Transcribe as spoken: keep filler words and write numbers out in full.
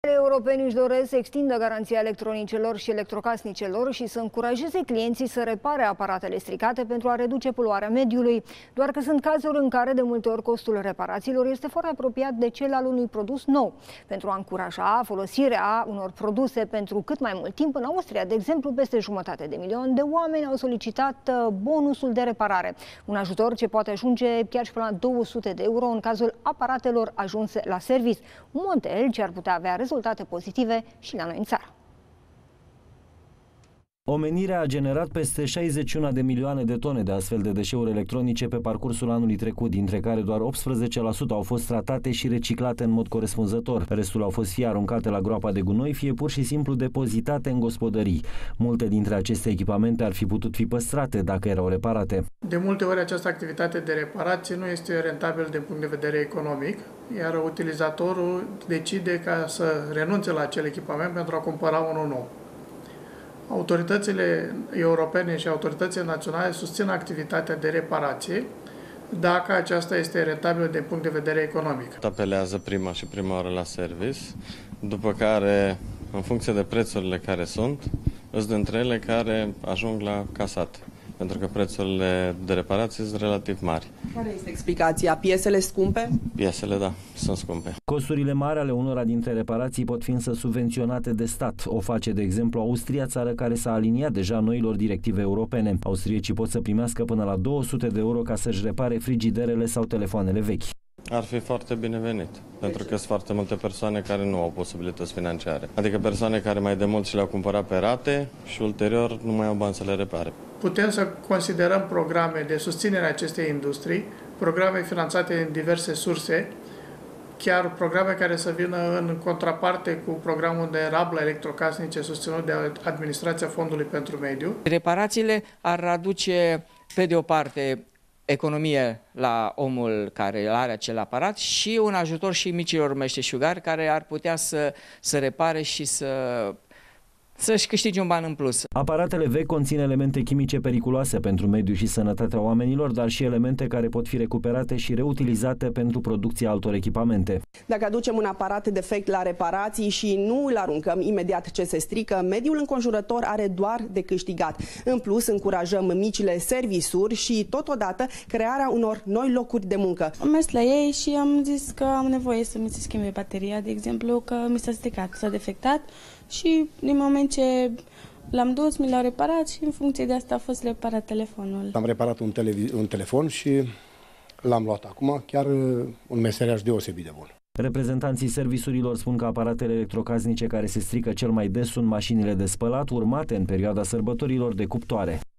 Europeni își doresc să extindă garanția electronicelor și electrocasnicelor și să încurajeze clienții să repare aparatele stricate pentru a reduce poluarea mediului. Doar că sunt cazuri în care de multe ori costul reparațiilor este foarte apropiat de cel al unui produs nou. Pentru a încuraja folosirea unor produse pentru cât mai mult timp, în Austria, de exemplu, peste jumătate de milion de oameni au solicitat bonusul de reparare. Un ajutor ce poate ajunge chiar și până la două sute de euro în cazul aparatelor ajunse la servis. Un model ce ar putea avea rezultate pozitive și la noi în țară. Omenirea a generat peste șaizeci și unu de milioane de tone de astfel de deșeuri electronice pe parcursul anului trecut, dintre care doar optsprezece la sută au fost tratate și reciclate în mod corespunzător. Restul au fost fie aruncate la groapa de gunoi, fie pur și simplu depozitate în gospodării. Multe dintre aceste echipamente ar fi putut fi păstrate dacă erau reparate. De multe ori această activitate de reparație nu este rentabilă din punct de vedere economic, iar utilizatorul decide ca să renunțe la acel echipament pentru a cumpăra unul nou. Autoritățile europene și autoritățile naționale susțin activitatea de reparație dacă aceasta este rentabilă din punct de vedere economic. Apelează prima și prima oară la service, după care, în funcție de prețurile care sunt, îți dintre ele care ajung la casat, pentru că prețurile de reparație sunt relativ mari. Care este explicația? Piesele scumpe? Piesele, da, sunt scumpe. Costurile mari ale unora dintre reparații pot fi însă subvenționate de stat. O face, de exemplu, Austria, țară care s-a aliniat deja noilor directive europene. Austriecii pot să primească până la două sute de euro ca să-și repare frigiderele sau telefoanele vechi. Ar fi foarte binevenit, pentru că sunt foarte multe persoane care nu au posibilități financiare. Adică persoane care mai de mult și le-au cumpărat pe rate și ulterior nu mai au bani să le repare. Putem să considerăm programe de susținere a acestei industrii, programe finanțate din diverse surse, chiar programe care să vină în contraparte cu programul de rablă electrocasnice susținut de Administrația Fondului pentru Mediu. Reparațiile ar aduce, pe de o parte, economie la omul care are acel aparat și un ajutor și micilor meșteșugari care ar putea să, să repare și să să-și câștige un ban în plus. Aparatele vechi conțin elemente chimice periculoase pentru mediu și sănătatea oamenilor, dar și elemente care pot fi recuperate și reutilizate pentru producția altor echipamente. Dacă aducem un aparat defect la reparații și nu îl aruncăm imediat ce se strică, mediul înconjurător are doar de câștigat. În plus, încurajăm micile servisuri și, totodată, crearea unor noi locuri de muncă. Am mers la ei și am zis că am nevoie să mi se schimbe bateria, de exemplu, că mi s-a stricat, s-a defectat. Și din moment ce l-am dus, mi l-au reparat și în funcție de asta a fost reparat telefonul. Am reparat un, un telefon și l-am luat acum, chiar un meseriaș deosebit de bun. Reprezentanții serviciurilor spun că aparatele electrocasnice care se strică cel mai des sunt mașinile de spălat, urmate în perioada sărbătorilor de cuptoare.